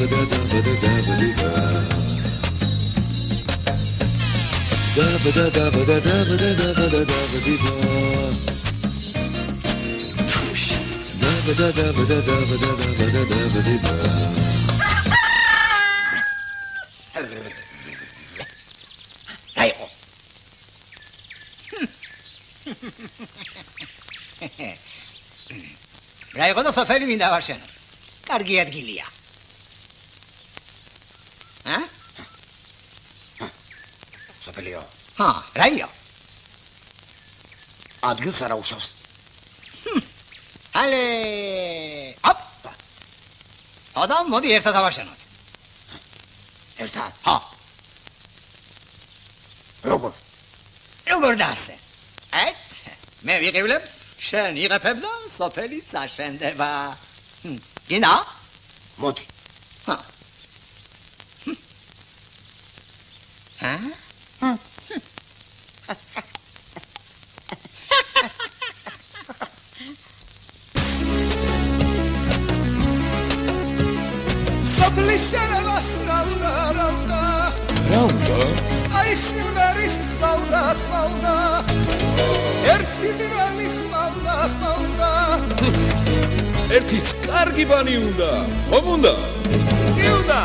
რა იყო და სოფელი მინდა ვარ შენ? კარგი ადგილია. სოფელიო. რაია? ადგილს არა უშავს. ალე! ოპ! ადამ მოდი ერთად ავაშენოთ. ერთად? როგორ დასე? მე ვიყივლებ, შენ იღებ და სოფელიც აშენდება. გინდა? მოდი. სოფლის შენებას რაუნდა აი სიმღერის თმავდა ერთი დრამი ხმავდა ერთიც კარგი ბანი უნდა ხომ უნდა კი უნდა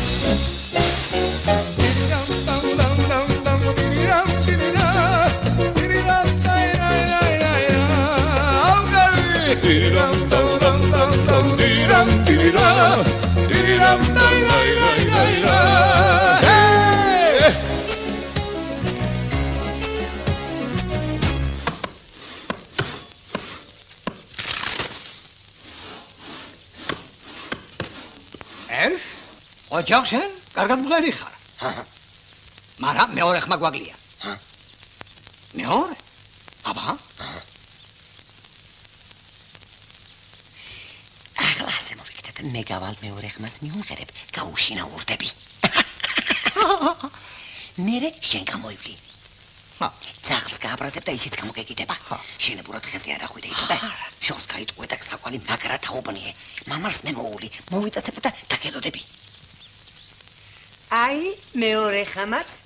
ოჯახ შენ კარგად მღერი ხარ. მაგრამ მეორე ხმა გვაგლია. მეორე? აბა? ახლა ასე მოვიქცეთ, მე გავალ მეორე ხმას მიუმღერებ, გაუშინაურდები. მერე შენ გამოივლი. ძაღლს გააბრაზებ და ისიც გამოგეკიდება. შენებურად ხეზე არ ახვიდე იცოდე? შორს გაიტყვე და საკვალი მაგრა თაობნიე. მამალს მე მოული, მოვიტაცებ და დაგელოდები. აი, მეორე ხამაც